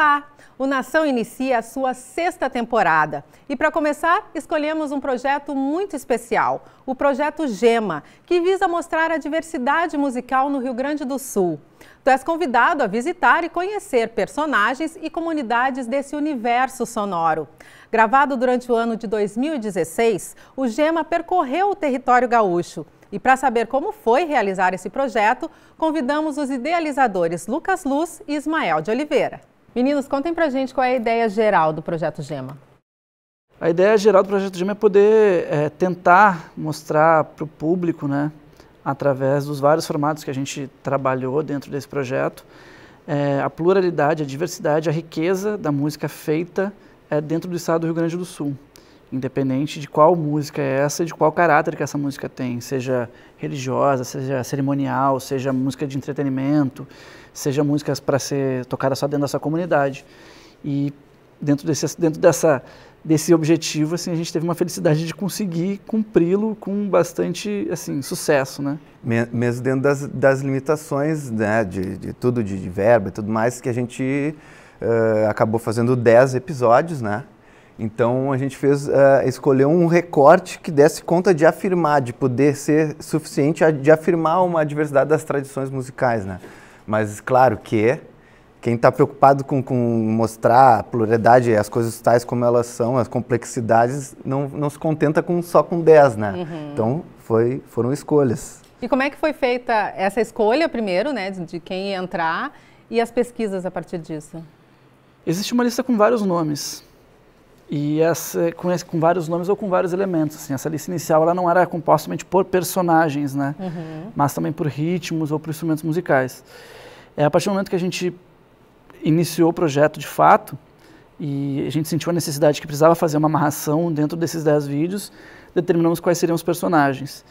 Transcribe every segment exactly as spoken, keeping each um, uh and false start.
Olá! O Nação inicia a sua sexta temporada. E para começar, escolhemos um projeto muito especial, o Projeto Gema, que visa mostrar a diversidade musical no Rio Grande do Sul. Tu és convidado a visitar e conhecer personagens e comunidades desse universo sonoro. Gravado durante o ano de dois mil e dezesseis, o Gema percorreu o território gaúcho. E para saber como foi realizar esse projeto, convidamos os idealizadores Lucas Luz e Ismael de Oliveira. Meninos, contem pra gente qual é a ideia geral do Projeto Gema. A ideia geral do Projeto Gema é poder é, tentar mostrar para o público, né, através dos vários formatos que a gente trabalhou dentro desse projeto, é, a pluralidade, a diversidade, a riqueza da música feita é, dentro do estado do Rio Grande do Sul. Independente de qual música é essa e de qual caráter que essa música tem, seja religiosa, seja cerimonial, seja música de entretenimento, seja músicas para ser tocada só dentro da sua comunidade. E dentro desse, dentro dessa, desse objetivo, assim, a gente teve uma felicidade de conseguir cumpri-lo com bastante assim, sucesso, né? Mesmo dentro das, das limitações, né, de, de tudo, de, de verba e tudo mais, que a gente uh, acabou fazendo dez episódios, né? Então a gente fez, uh, escolheu um recorte que desse conta de afirmar, de poder ser suficiente a, de afirmar uma diversidade das tradições musicais, né? Mas claro que quem está preocupado com, com mostrar a pluralidade, as coisas tais como elas são, as complexidades, não, não se contenta com, só com dez, né? Uhum. Então foi, foram escolhas. E como é que foi feita essa escolha primeiro, né, de, de quem ia entrar e as pesquisas a partir disso? Existe uma lista com vários nomes. E essa, com, esse, com vários nomes ou com vários elementos. Assim, essa lista inicial ela não era composta somente por personagens, né? Uhum. Mas também por ritmos ou por instrumentos musicais. É, a partir do momento que a gente iniciou o projeto de fato, e a gente sentiu a necessidade que precisava fazer uma amarração dentro desses dez vídeos, determinamos quais seriam os personagens.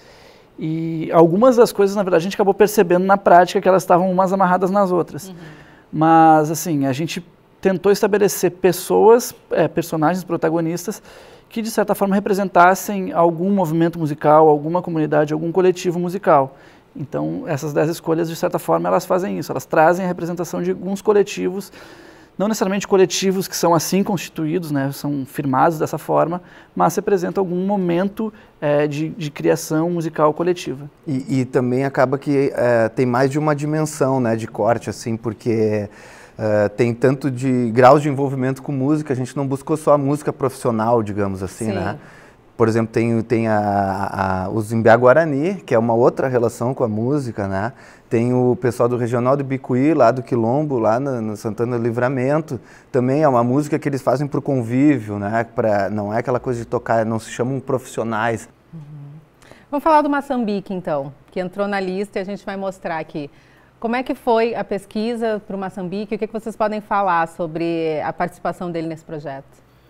E algumas das coisas, na verdade, a gente acabou percebendo na prática que elas estavam umas amarradas nas outras. Uhum. Mas, assim, a gente tentou estabelecer pessoas, é, personagens protagonistas que, de certa forma, representassem algum movimento musical, alguma comunidade, algum coletivo musical. Então, essas dez escolhas, de certa forma, elas fazem isso, elas trazem a representação de alguns coletivos, não necessariamente coletivos que são assim constituídos, né, são firmados dessa forma, mas representam algum momento é, de, de criação musical coletiva. E, e também acaba que é, tem mais de uma dimensão, né, de corte, assim, porque Uh, tem tanto de graus de envolvimento com música, a gente não buscou só a música profissional, digamos assim, Sim. né? Por exemplo, tem, tem a, a, a, o Zimbé Guarani, que é uma outra relação com a música, né? Tem o pessoal do Regional do Bicuí, lá do Quilombo, lá no, no Santana do Livramento, também é uma música que eles fazem para o convívio, né? Pra, não é aquela coisa de tocar, não se chamam profissionais. Uhum. Vamos falar do Moçambique, então, que entrou na lista e a gente vai mostrar aqui. Como é que foi a pesquisa para o Moçambique? O que, é que vocês podem falar sobre a participação dele nesse projeto?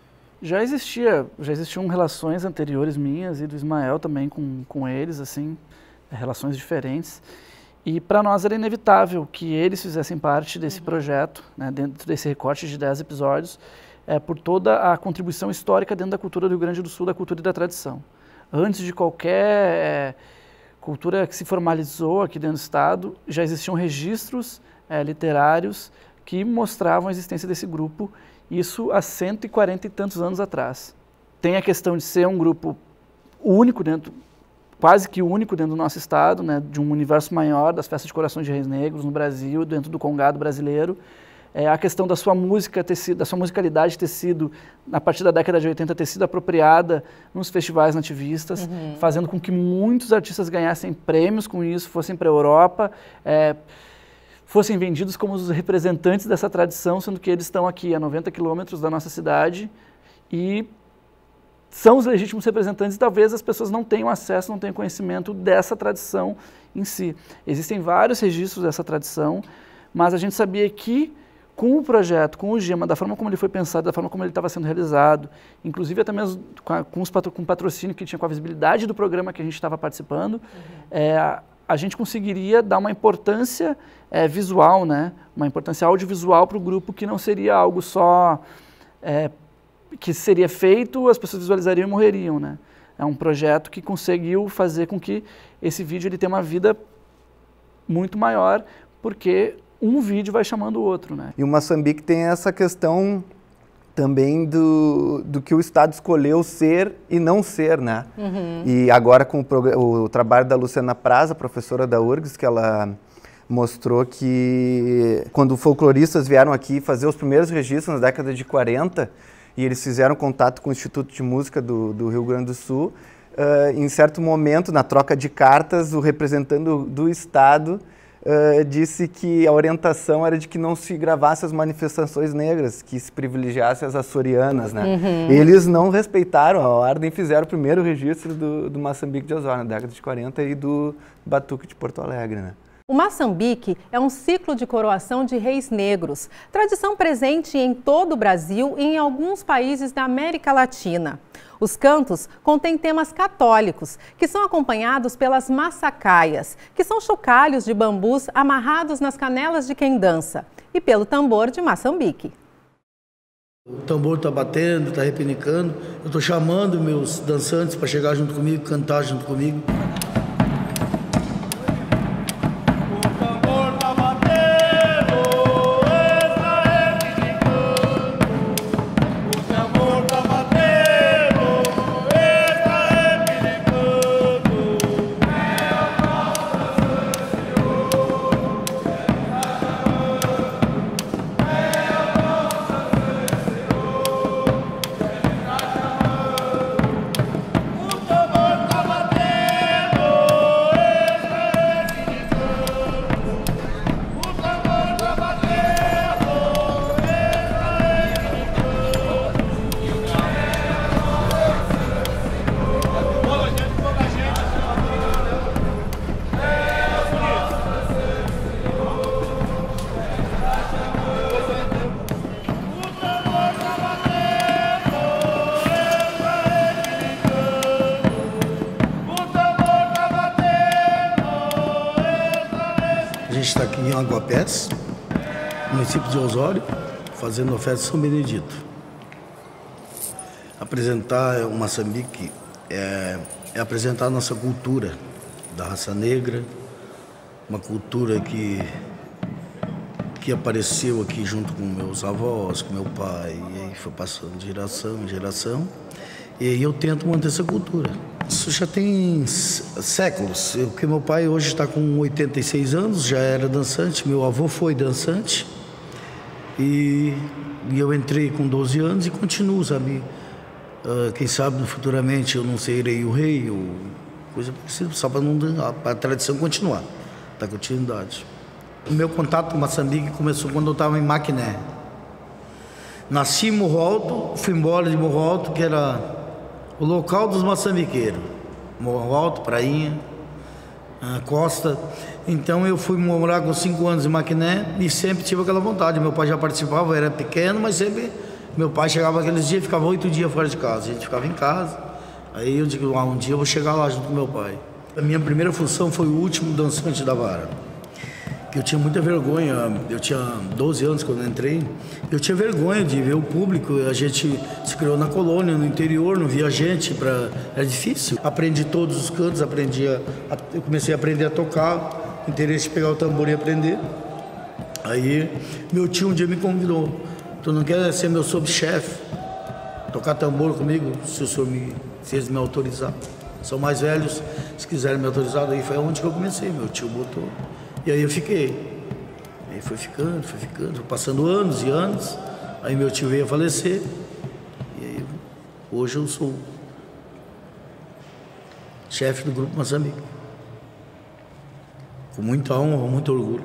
Já existia, já existiam relações anteriores minhas e do Ismael também com, com eles, assim, relações diferentes. E para nós era inevitável que eles fizessem parte desse uhum. projeto, né, dentro desse recorte de dez episódios, é, por toda a contribuição histórica dentro da cultura do Rio Grande do Sul, da cultura e da tradição. Antes de qualquer É, cultura que se formalizou aqui dentro do estado, já existiam registros é, literários que mostravam a existência desse grupo, isso há cento e quarenta e tantos anos atrás. Tem a questão de ser um grupo único dentro, quase que único dentro do nosso estado, né, de um universo maior das festas de corações de reis negros no Brasil, dentro do congado brasileiro. É, a questão da sua música ter sido, da sua musicalidade ter sido, a partir da década de oitenta, ter sido apropriada nos festivais nativistas, uhum. fazendo com que muitos artistas ganhassem prêmios com isso, fossem para a Europa, é, fossem vendidos como os representantes dessa tradição, sendo que eles estão aqui a noventa quilômetros da nossa cidade e são os legítimos representantes e talvez as pessoas não tenham acesso, não tenham conhecimento dessa tradição em si. Existem vários registros dessa tradição, mas a gente sabia que com o projeto, com o Gema, da forma como ele foi pensado, da forma como ele estava sendo realizado, inclusive até mesmo com, a, com, os patro, com o patrocínio que tinha, com a visibilidade do programa que a gente estava participando, uhum. é, a, a gente conseguiria dar uma importância é, visual, né? Uma importância audiovisual para o grupo que não seria algo só é, que seria feito, as pessoas visualizariam e morreriam, né? É um projeto que conseguiu fazer com que esse vídeo ele tenha uma vida muito maior, porque um vídeo vai chamando o outro, né? E o Moçambique tem essa questão também do, do que o Estado escolheu ser e não ser, né? Uhum. E agora com o, o trabalho da Luciana Praza, professora da U R G S, que ela mostrou que quando folcloristas vieram aqui fazer os primeiros registros na década de quarenta, e eles fizeram contato com o Instituto de Música do, do Rio Grande do Sul, uh, em certo momento, na troca de cartas, o representante do, do Estado Uh, disse que a orientação era de que não se gravasse as manifestações negras, que se privilegiasse as açorianas, né? Uhum. Eles não respeitaram a ordem e fizeram o primeiro registro do, do Moçambique de Osório, na década de quarenta, e do Batuque de Porto Alegre, né? O Moçambique é um ciclo de coroação de reis negros, tradição presente em todo o Brasil e em alguns países da América Latina. Os cantos contêm temas católicos, que são acompanhados pelas massacaias, que são chocalhos de bambus amarrados nas canelas de quem dança, e pelo tambor de Moçambique. O tambor está batendo, está repinicando, eu estou chamando meus dançantes para chegar junto comigo, cantar junto comigo. A gente está aqui em Aguapés, município de Osório, fazendo a festa de São Benedito. Apresentar o Moçambique é, é apresentar a nossa cultura da raça negra, uma cultura que, que apareceu aqui junto com meus avós, com meu pai, e aí foi passando de geração em geração. E aí eu tento manter essa cultura. Isso já tem séculos, porque meu pai hoje está com oitenta e seis anos, já era dançante, meu avô foi dançante, e, e eu entrei com doze anos e continuo, sabe? Uh, quem sabe futuramente eu não serei o rei, ou coisa parecida, só para não a, a tradição continuar, dar continuidade. O meu contato com Moçambique começou quando eu estava em Maquiné. Nasci em Morro Alto, fui embora de Morro Alto, que era o local dos moçambiqueiros, Morro Alto, Prainha, Costa. Então eu fui morar com cinco anos em Maquiné e sempre tive aquela vontade. Meu pai já participava, eu era pequeno, mas sempre meu pai chegava aqueles dias, ficava oito dias fora de casa. A gente ficava em casa. Aí eu digo, ah, um dia eu vou chegar lá junto com meu pai. A minha primeira função foi o último dançante da vara. Que eu tinha muita vergonha, eu tinha doze anos quando eu entrei, eu tinha vergonha de ver o público, a gente se criou na colônia, no interior, não via gente, pra... era difícil. Aprendi todos os cantos, aprendi a... eu comecei a aprender a tocar, interesse de pegar o tambor e aprender. Aí meu tio um dia me convidou, tu não quer ser meu subchefe, tocar tambor comigo, se o senhor me... se eles me autorizar. São mais velhos, se quiserem me autorizar, aí foi onde que eu comecei, meu tio botou. E aí eu fiquei, aí foi ficando, foi ficando, foi passando anos e anos, aí meu tio veio a falecer, e aí hoje eu sou chefe do Grupo Moçambique, com muita honra, muito orgulho.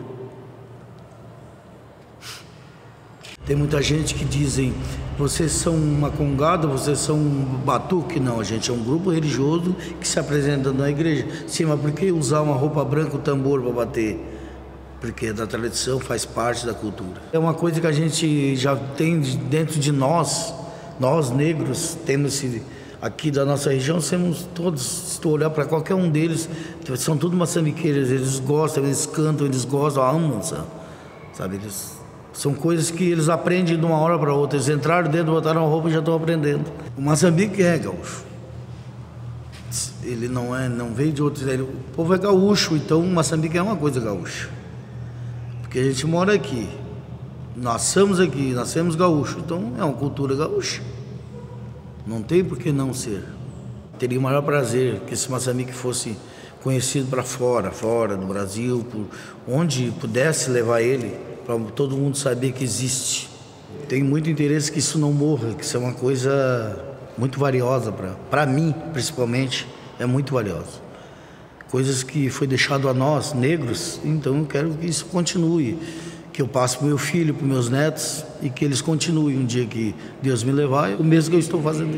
Tem muita gente que dizem, vocês são uma congada, vocês são um batuque. Não, a gente é um grupo religioso que se apresenta na igreja. Sim, mas por que usar uma roupa branca, o tambor para bater? Porque da tradição, faz parte da cultura. É uma coisa que a gente já tem dentro de nós, nós negros, temos esse, aqui da nossa região, somos todos, se tu olhar para qualquer um deles, são todos moçambiqueiros, eles gostam, eles cantam, eles gostam, amam, sabe? Eles... São coisas que eles aprendem de uma hora para outra. Eles entraram dentro, botaram a roupa e já estão aprendendo. O Moçambique é gaúcho. Ele não é, não veio de outros. Ele, o povo é gaúcho, então o Moçambique é uma coisa gaúcha. Porque Porque a gente mora aqui, nascemos aqui, nascemos gaúcho, então é uma cultura gaúcha. Não tem por que não ser. Teria o maior prazer que esse Maçambique fosse conhecido para fora, fora do Brasil, por onde pudesse levar ele, para todo mundo saber que existe. Tenho muito interesse que isso não morra, que isso é uma coisa muito valiosa para mim, principalmente, é muito valiosa. Coisas que foi deixado a nós, negros, então eu quero que isso continue, que eu passe para o meu filho, para os meus netos e que eles continuem um dia que Deus me levar, o mesmo que eu estou fazendo.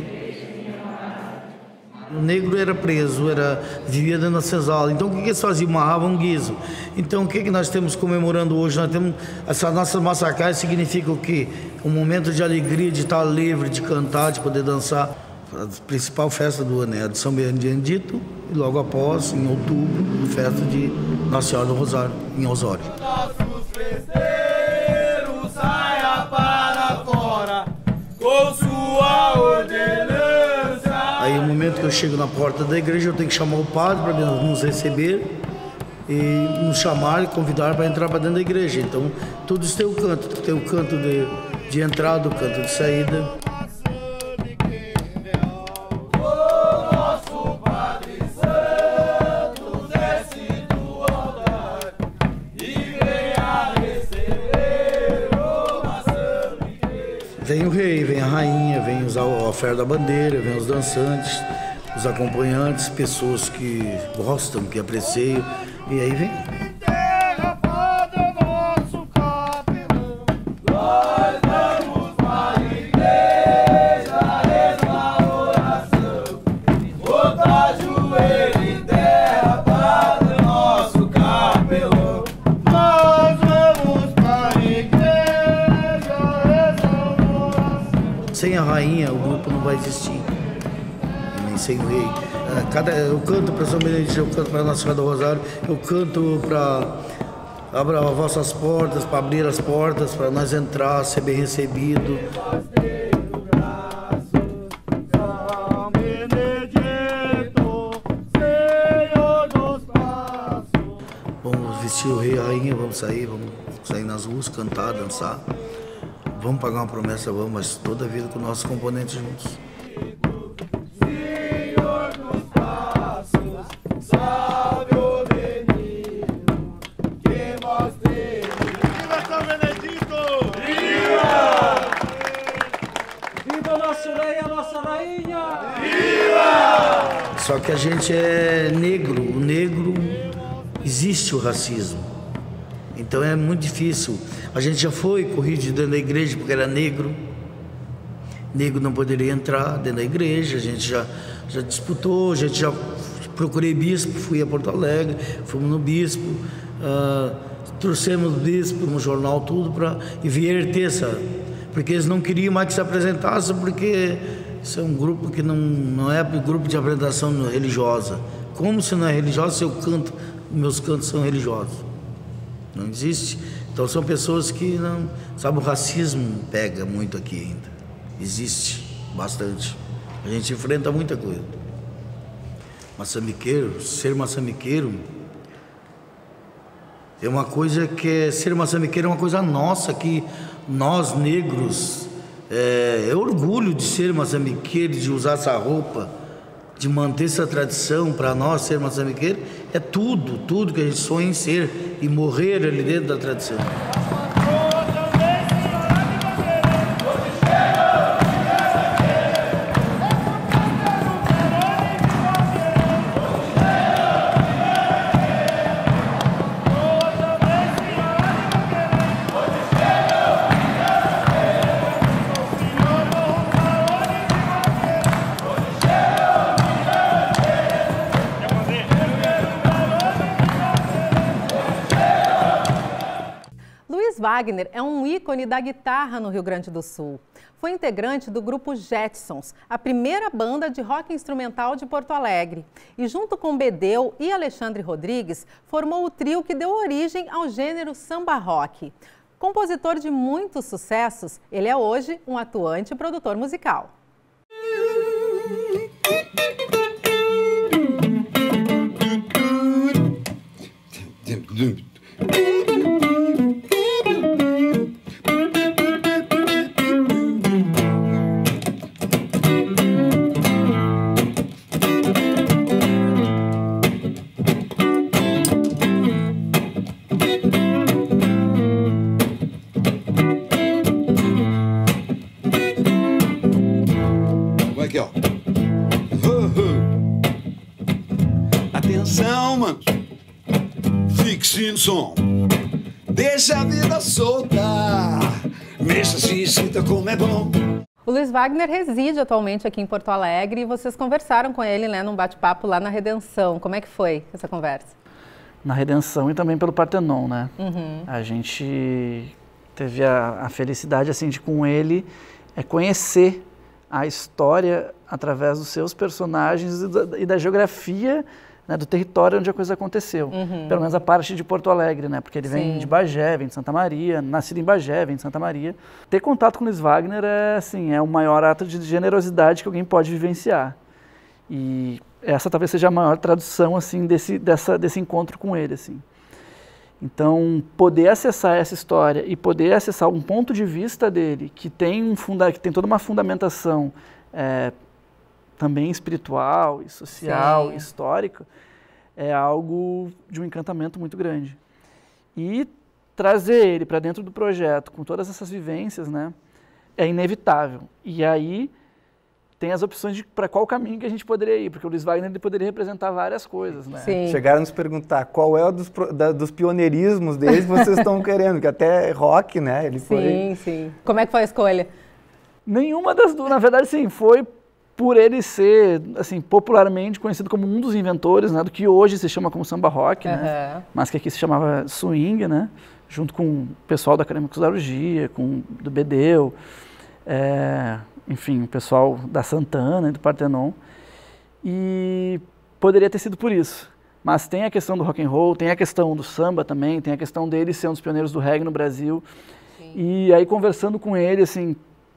O negro era preso, era, vivia dentro da senzala. Então o que, que eles faziam? Amarravam um guiso. Então o que, que nós temos comemorando hoje? Nós temos essa nossa massacre significa o quê? Um momento de alegria, de estar livre, de cantar, de poder dançar. A principal festa do ano é a de São Benedito e logo após, em outubro, a festa de Nossa Senhora do Rosário, em Osório. Nossos festeiros saia para fora com sua ordenança. Aí, no momento que eu chego na porta da igreja, eu tenho que chamar o padre para nos receber e nos chamar e convidar para entrar para dentro da igreja. Então, tudo isso tem o canto. Tem o canto de, de entrada, o canto de saída. Vem o rei, vem a rainha, vem os, a oferta da bandeira, vem os dançantes, os acompanhantes, pessoas que gostam, que apreciam, e aí vem. Sem a rainha, o grupo não vai existir, nem sem o rei. Cada, eu canto para São Benedito, eu canto para Nossa Senhora do Rosário, eu canto para abrir as vossas portas, para abrir as portas, para nós entrar, ser bem recebido. Vamos vestir o rei e a rainha, vamos sair, vamos sair nas ruas, cantar, dançar. Vamos pagar uma promessa, vamos, mas toda a vida com nossos componentes juntos. Senhor dos passos, salve o menino, que mostre. Viva São Benedito! Viva! Viva nosso rei, a nossa rainha! Viva! Só que a gente é negro, o negro, existe o racismo. Então é muito difícil. A gente já foi corrido dentro da igreja porque era negro. Negro não poderia entrar dentro da igreja. A gente já, já disputou, a gente já procurei bispo, fui a Porto Alegre, fomos no bispo, uh, trouxemos o bispo no jornal, tudo para inverter essa. Porque eles não queriam mais que se apresentasse, porque isso é um grupo que não, não é grupo de apresentação religiosa. Como se não é religiosa, se eu canto, meus cantos são religiosos. Não existe. Então são pessoas que não... Sabe, o racismo pega muito aqui ainda. Existe bastante. A gente enfrenta muita coisa. Maçambiqueiro, ser maçambiqueiro é uma coisa que é... Ser maçambiqueiro é uma coisa nossa, que nós negros... É, é orgulho de ser maçambiqueiro, de usar essa roupa, de manter essa tradição. Para nós ser maçambiqueiro é tudo, tudo que a gente sonha em ser e morrer ali dentro da tradição. Wagner é um ícone da guitarra no Rio Grande do Sul. Foi integrante do grupo Jetsons, a primeira banda de rock instrumental de Porto Alegre. E junto com Bedeu e Alexandre Rodrigues, formou o trio que deu origem ao gênero samba rock. Compositor de muitos sucessos, ele é hoje um atuante produtor musical. atenção, mano. Fixe no som. Deixa a vida solta. Mexa-se e sinta como é bom. O Luiz Wagner reside atualmente aqui em Porto Alegre e vocês conversaram com ele, né, num bate-papo lá na Redenção. Como é que foi essa conversa? Na Redenção e também pelo Partenon, né? Uhum. A gente teve a, a felicidade, assim, de com ele é, conhecer a história através dos seus personagens e da, e da geografia, né, do território onde a coisa aconteceu. Uhum. Pelo menos a parte de Porto Alegre, né? Porque ele vem Sim. de Bagé, vem de Santa Maria, nascido em Bagé, vem de Santa Maria. Ter contato com o Luiz Wagner é, assim, é o maior ato de generosidade que alguém pode vivenciar. E essa talvez seja a maior tradução, assim, desse, dessa, desse encontro com ele, assim. Então, poder acessar essa história e poder acessar um ponto de vista dele que tem, um funda que tem toda uma fundamentação é, também espiritual e social, Sim. histórica, é algo de um encantamento muito grande. E trazer ele para dentro do projeto com todas essas vivências, né, é inevitável. E aí tem as opções de para qual caminho que a gente poderia ir, porque o Luiz Wagner ele poderia representar várias coisas, né? Sim. Chegaram a nos perguntar qual é o dos, da, dos pioneirismos deles que vocês estão querendo, que até rock, né? Ele sim, foi... sim. Como é que foi a escolha? Nenhuma das duas, na verdade, sim, foi por ele ser, assim, popularmente conhecido como um dos inventores, né, do que hoje se chama como samba rock, uhum. né, mas que aqui se chamava swing, né, junto com o pessoal da Acadêmicos-Largia, com do Bedeu, é, enfim, o pessoal da Santana e do Partenon, e poderia ter sido por isso. Mas tem a questão do rock and roll, tem a questão do samba também, tem a questão dele ser um dos pioneiros do reggae no Brasil. Sim. E aí conversando com ele, assim,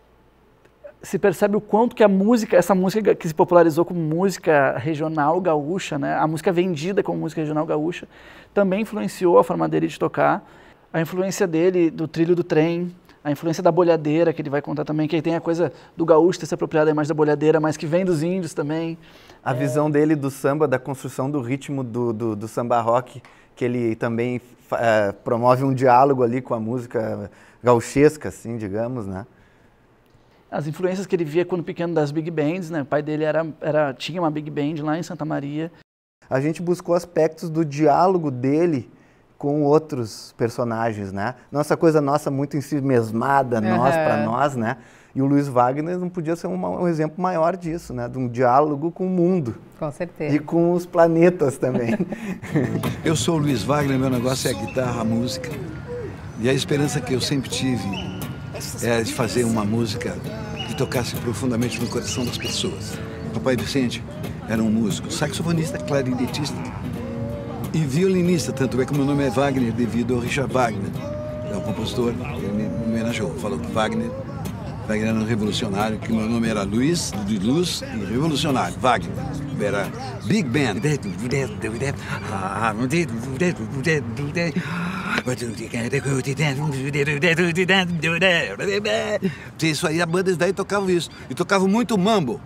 se percebe o quanto que a música, essa música que se popularizou como música regional gaúcha, né, a música vendida como música regional gaúcha, também influenciou a forma dele de tocar. A influência dele do trilho do trem, a influência da bolhadeira, que ele vai contar também, que aí tem a coisa do gaúcho ter se apropriado da imagem da bolhadeira, mas que vem dos índios também. A é... visão dele do samba, da construção do ritmo do, do, do samba rock, que ele também é, promove um diálogo ali com a música gauchesca, assim, digamos, né? As influências que ele via quando pequeno das big bands, né? O pai dele era, era, tinha uma big band lá em Santa Maria. A gente buscou aspectos do diálogo dele com outros personagens, né? Nossa coisa nossa muito em si mesmada, uhum. nós para nós, né? E o Luiz Wagner não podia ser um, um exemplo maior disso, né? De um diálogo com o mundo. Com certeza. E com os planetas também. Eu sou o Luiz Wagner, meu negócio é a guitarra, a música. E a esperança que eu sempre tive é de fazer uma música que tocasse profundamente no coração das pessoas. Papai Vicente era um músico, saxofonista, clarinetista e violinista, tanto é que meu nome é Wagner devido ao Richard Wagner. É um compositor, ele me homenageou, falou que Wagner, Wagner era um revolucionário, que meu nome era Luiz, de luz e revolucionário, Wagner. Era Big Band. Isso aí, a banda daí tocava isso. E tocavam muito mambo.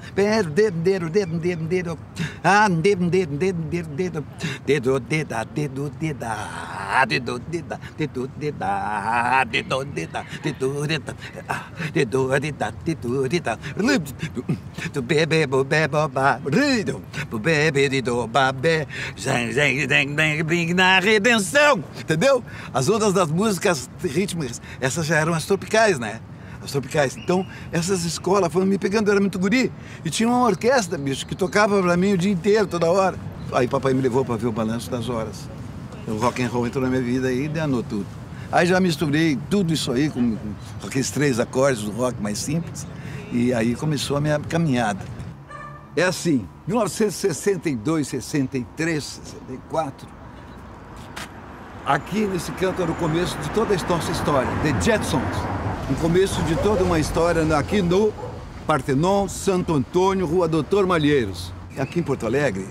Na Redenção, entendeu? As ondas das músicas rítmicas, essas já eram as tropicais, né? As tropicais. Então, essas escolas foram me pegando, eu era muito guri. E tinha uma orquestra, bicho, que tocava pra mim o dia inteiro, toda hora. Aí papai me levou pra ver o balanço das horas. O rock and roll entrou na minha vida e danou tudo. Aí já misturei tudo isso aí com, com aqueles três acordes do rock mais simples. E aí começou a minha caminhada. É assim, mil novecentos e sessenta e dois, sessenta e três, sessenta e quatro. Aqui nesse canto era o começo de toda a nossa história, The Jetsons. O começo de toda uma história aqui no Partenon, Santo Antônio, Rua Doutor Malheiros. Aqui em Porto Alegre,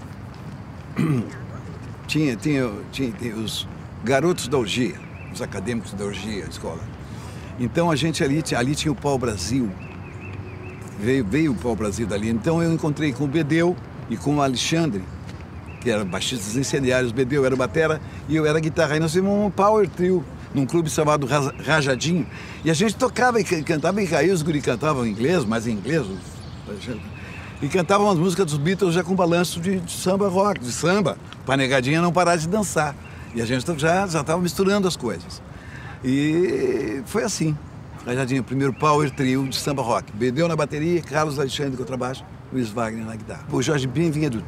tinha, tinha, tinha, tinha os garotos da orgia, os acadêmicos da orgia, a escola. Então a gente ali, ali tinha o Pau Brasil, veio, veio o Pau Brasil dali. Então eu encontrei com o Bedeu e com o Alexandre, que eram baixistas incendiários. O Bedeu era batera e eu era guitarra. E nós fizemos um power trio num clube chamado Rajadinho. E a gente tocava e cantava em cair, os guri cantavam em inglês, mas em inglês. e cantavam as músicas dos Beatles já com balanço de, de samba rock, de samba, para a negadinha não parar de dançar. E a gente já já estava misturando as coisas. E foi assim. Aí já tinha o primeiro power trio de samba rock. Bedeu na bateria, Carlos Alexandre no contrabaixo, Luiz Wagner na guitarra. O Jorge Ben vinha do...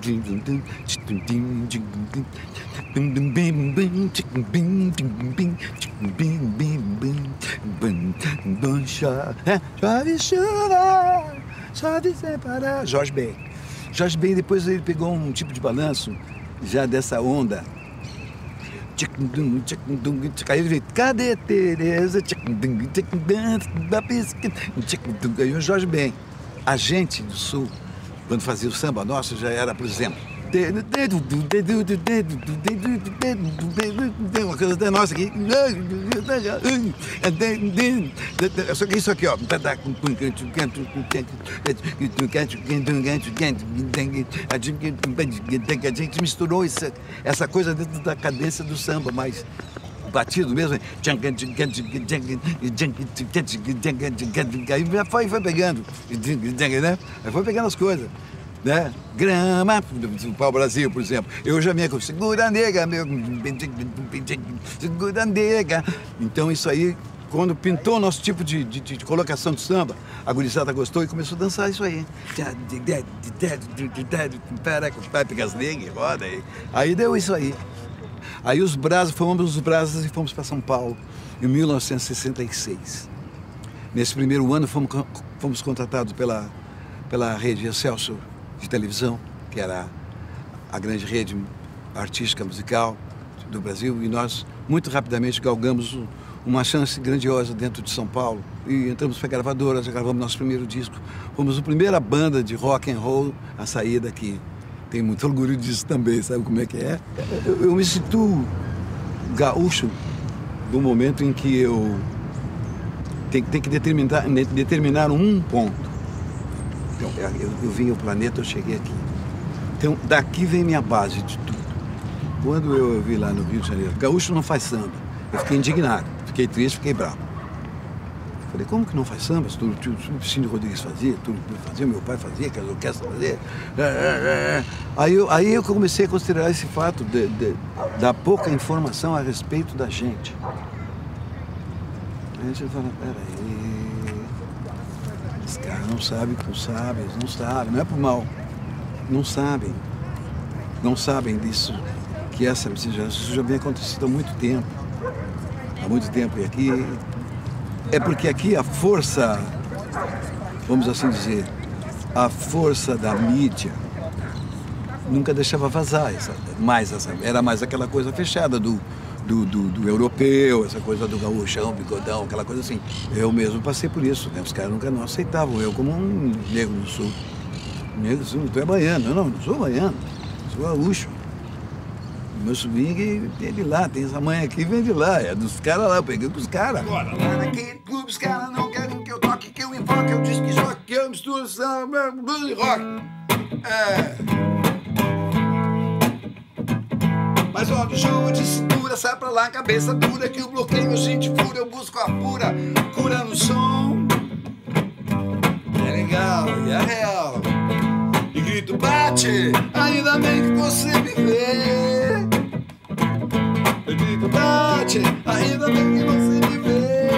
Chove chuva, chove sem parar. Jorge Ben. Jorge Ben depois ele pegou um tipo de balanço já dessa onda. Aí ele veio, cadê Tereza? Aí o Jorge Ben. A gente do Sul, quando fazia o samba nosso, já era, por exemplo, uma coisa até nossa aqui. Só que isso aqui, ó. A gente misturou essa, essa coisa dentro da cadência do samba, mas batido mesmo. Aí foi, foi pegando, né? Aí foi pegando as coisas. Né? Grama, do Pau Brasil, por exemplo. Eu já me segura nega, meu. Segura nega. Então isso aí, quando pintou o nosso tipo de, de, de colocação de samba, a gurizada gostou e começou a dançar isso aí. Roda aí. Aí deu isso aí. Aí os brasas, fomos os brasas e fomos para São Paulo em mil novecentos e sessenta e seis. Nesse primeiro ano fomos, fomos contratados pela, pela rede Excelsior de televisão, que era a grande rede artística musical do Brasil, e nós muito rapidamente galgamos uma chance grandiosa dentro de São Paulo e entramos para a gravadora, já gravamos nosso primeiro disco. Fomos a primeira banda de rock and roll a sair daqui. Tem muito orgulho disso também, sabe como é que é? Eu, eu me sinto gaúcho do momento em que eu tenho, tenho que determinar, determinar um ponto. Então, eu, eu vim ao planeta, eu cheguei aqui. Então, daqui vem minha base de tudo. Quando eu vi lá no Rio de Janeiro, gaúcho não faz samba, eu fiquei indignado, fiquei triste, fiquei bravo. Falei, como que não faz samba? Tudo que o Cine Rodrigues fazia, tudo que eu fazia, meu pai fazia, que as orquestras faziam. Aí eu, aí eu comecei a considerar esse fato de, de, da pouca informação a respeito da gente. Aí a gente fala, peraí... Os caras não sabem que não sabem, eles não sabem, não é por mal, não sabem, não sabem disso, que essa, isso já, isso já vem acontecendo há muito tempo, há muito tempo, e aqui, é porque aqui a força, vamos assim dizer, a força da mídia nunca deixava vazar, essa, mais essa, era mais aquela coisa fechada do Do, do, do europeu, essa coisa do gaúchão, bigodão, aquela coisa assim. Eu mesmo passei por isso, né? Os caras nunca não aceitavam eu como um negro do sul. Negro do sul, não é baiano, não, não sou baiano, sou gaúcho. Meu sobrinho vem de lá, tem essa mãe aqui, vem de lá, é dos caras lá, eu peguei com os caras. Agora, lá naquele clube, os caras não querem que eu toque, que eu invoque, eu disse que só que eu misturo samba, blues e rock. É... Mas olha, o jogo de cintura, sai pra lá, cabeça dura, que o bloqueio eu sinto fura, eu busco a pura, cura no som. É legal, e é real. E grito, bate, ainda bem que você me vê. Eu grito, bate, ainda bem que você me vê.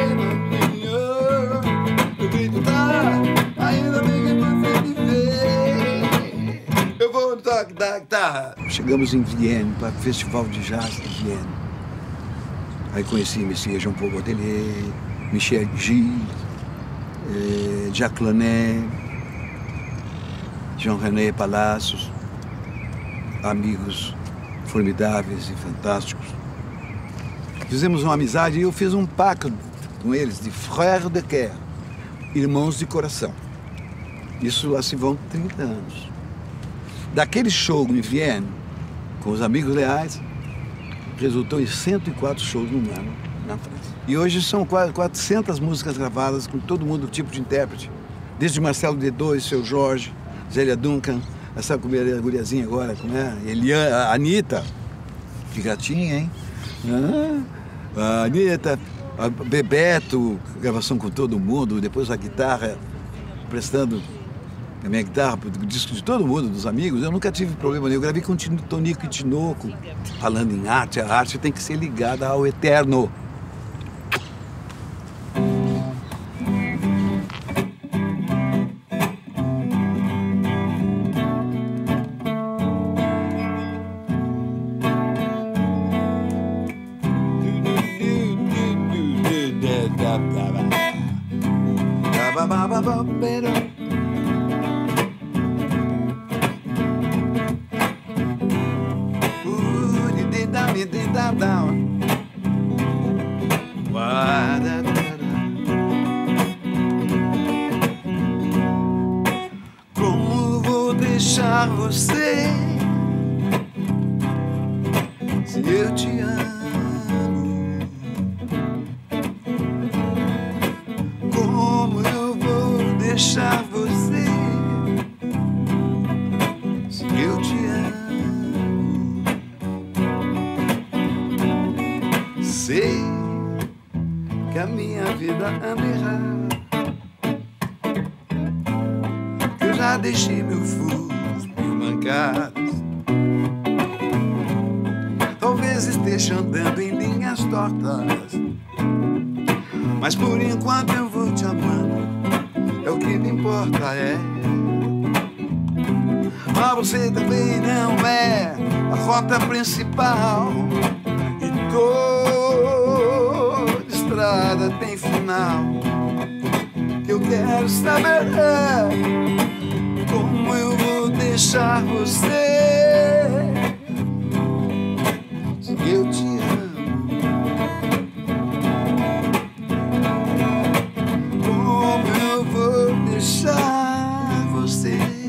Eu grito, tá, ainda bem que você me vê. Eu vou no toque da guitarra. Chegamos em Vienne, para o Festival de Jazz de Vienne. Aí conheci Monsieur Jean-Paul Godelier, Michel Gilles, eh, Jacques Launay, Jean-René Palacios, amigos formidáveis e fantásticos. Fizemos uma amizade e eu fiz um pacto com eles de frères de cœur, irmãos de coração. Isso lá se vão trinta anos. Daquele show em Vienne, com os amigos leais, resultou em cento e quatro shows no ano na França. E hoje são quase quatrocentas músicas gravadas com todo mundo, tipo de intérprete. Desde Marcelo D dois, Seu Jorge, Zélia Duncan, essa guriazinha agora, como é? Eliane, a Anitta, que gatinha, hein? Ah, a Anitta, a Bebeto, gravação com todo mundo, depois a guitarra prestando a minha guitarra, o disco de todo mundo, dos amigos, eu nunca tive problema nenhum. Eu gravei com Tonico e Tinoco. Falando em arte, a arte tem que ser ligada ao eterno. Como vou deixar você se eu te amo? Como eu vou deixar você se eu te amo? Sei que a minha vida anda errada, que eu já deixei meu fuso por mancadas. Talvez esteja andando em linhas tortas, mas por enquanto eu vou te amando, é o que me importa, é. Mas você também não é a rota principal, e toda estrada tem final. Que eu quero saber é como eu vou deixar você se eu te amo. Como eu vou deixar você